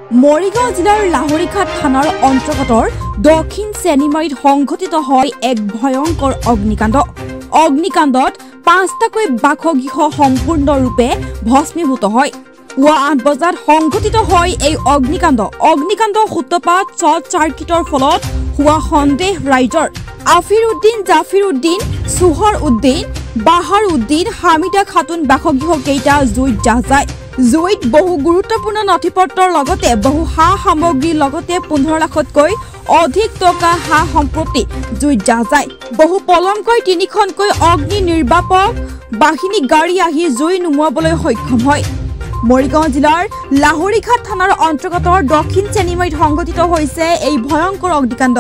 মৰিগাঁও জিলাৰ লাহৰিঘাট থানাৰ অন্তৰ্গতৰ দক্ষিণ চেনিমাৰীত সংঘটিত হয় এক ভয়ংকৰ অগ্নিকাণ্ডত 5টাকৈ বাসগৃহ সম্পূৰ্ণৰূপে ভস্মীভূত হয়। পুৱা 8 বজাত সংঘটিত হয় এই অগ্নিকাণ্ড সূত্ৰপাত শ্বৰ্ট চাৰ্কিটৰ ফলত হোৱা সন্দেহ ৰাইজৰ। আফিৰ উদ্দিন, জাফিৰ উদ্দিন, সুহৰ উদ্দিন, বাহাৰ উদ্দিন, হামিদা খাতুন বাসগৃহ কেইটা জুইত জাহ যায়। জুইত বহু গুৰুত্বপূৰ্ণ নথিপত্ৰৰ লগতে বহু সা সামগ্ৰীৰ লগতে 15 লাখতকৈ অধিক টকা সা সম্পত্তি জুইত জাহ যায়। বহু পলমকৈ 3খনকৈ অগ্নি নিৰ্বাপক বাহিনী গাড়ী আহি জুই নুমুৱাবলৈ সক্ষম হয়। মৰিগাঁও জিলাৰ লাহৰিঘাট থানাৰ অন্তৰ্গত দক্ষিণ চেনিমাৰীত সংঘটিত হৈছে এই ভয়ংকৰ অগ্নিকাণ্ড।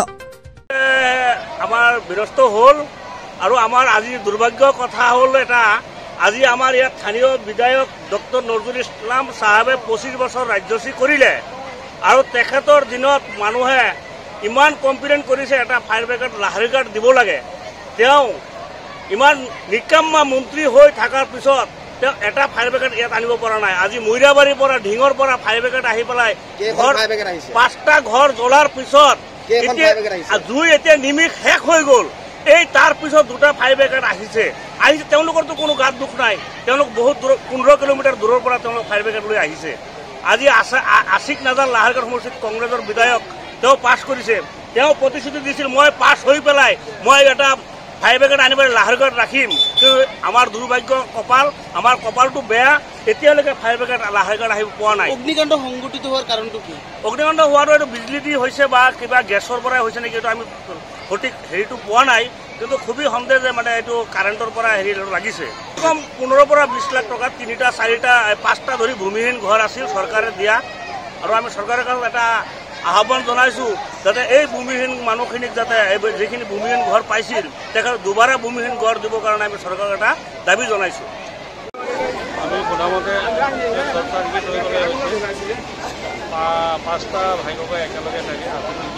আমাৰ বিৰষ্ট হ'ল আৰু আমাৰ আজি দুৰ্ভাগ্যৰ কথা হ'ল এটা, আজি আমাৰ ইয়াত স্থানীয় বিধায়ক ডক্টৰ নজৰুল ইছলাম চাহাবে 25 বছৰ ৰাজ্যশ্ৰী কৰিলে আৰু তেখেতৰ দিনত মানুহে ইমান কমপ্লেইন কৰিছে এটা ফায়াৰ ব্ৰিগেড লাহৰিঘাট দিব লাগে। তেওঁ ইমান নিকাম্মা মন্ত্ৰী হৈ থকাৰ পিছত তেওঁ এটা ফায়াৰ ব্ৰিগেড ইয়াত আনিব পৰা নাই। আজি মৈৰাবাৰীৰ পৰা ঢিঙৰ পৰা ফায়াৰ ব্ৰিগেড আহি পেলাই 5টা ঘৰ জ্বলাৰ পিছত জুই এতিয়া নিমিষ শেষ হৈ গ'ল। এই তাৰ পিছত 2টা ফায়াৰ ব্ৰিগেড আহিছে। তেওঁলোকৰতো কোনো গাত দুখ নাই, তেওঁলোক বহুত দূৰ 15 কিলোমিটাৰ দূৰৰ পৰা তেওঁলোক ফায়াৰ ব্ৰিগেড লৈ আহিছে। আজি আশিক নাজাৰ লাহৰিঘাট সমষ্টিত কংগ্ৰেছৰ বিধায়ক তেওঁ পাছ কৰিছে। তেওঁ প্ৰতিশ্ৰুতি দিছিল মই পাছ হৈ পেলাই মই এটা ফায়াৰ ব্ৰিগেড আনিবলৈ লাহৰিঘাট ৰাখিম। কিন্তু আমাৰ দুৰ্ভাগ্য আমাৰ কপালটো বেয়া, এতিয়ালৈকে ফায়াৰ ব্ৰিগেড লাহৰিঘাট আহিব পোৱা নাই। অগ্নিকাণ্ড সংঘটিত হোৱাৰ কাৰণটো কি? অগ্নিকাণ্ড হোৱাটো এইটো বিজুলী দি হৈছে বা কিবা গেছৰ পৰাই হৈছে নেকি, এইটো আমি সঠিক হেৰিটো পোৱা নাই। কিন্তু খুবেই সন্দেহ যে মানে এইটো কাৰেণ্টৰ পৰা লাগিছে। কম 15 পৰা 20 লাখ টকাত 3টা 4টা 5টা ধৰি ভূমিহীন ঘৰ আছিল চৰকাৰে দিয়া। আৰু আমি চৰকাৰৰ কাষত এটা আহ্বান জনাইছোঁ যাতে এই ভূমিহীন মানুহখিনিক যাতে যিখিনি ভূমিহীন ঘৰ পাইছিল তেখেতক দুবাৰা ভূমিহীন ঘৰ দিবৰ কাৰণে আমি চৰকাৰক এটা দাবী জনাইছোঁ। আমি শুনামতে 5টা ভাই ককাই একেলগে থাকে,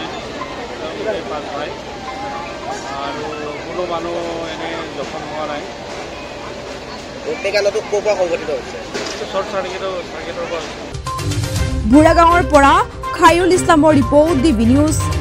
5 ভাই আৰু কোনো মানুহ এনেই জখম হোৱা নাই। অগ্নিকাণ্ডটো ক'ৰ পৰা সংঘটিত হৈছে? শ্বৰ্ট চাৰ্কিটৰ পৰা। বুঢ়াগাঁৱৰ পৰা খাইৰুল ইছলামৰ ৰিপৰ্ট, DB নিউজ।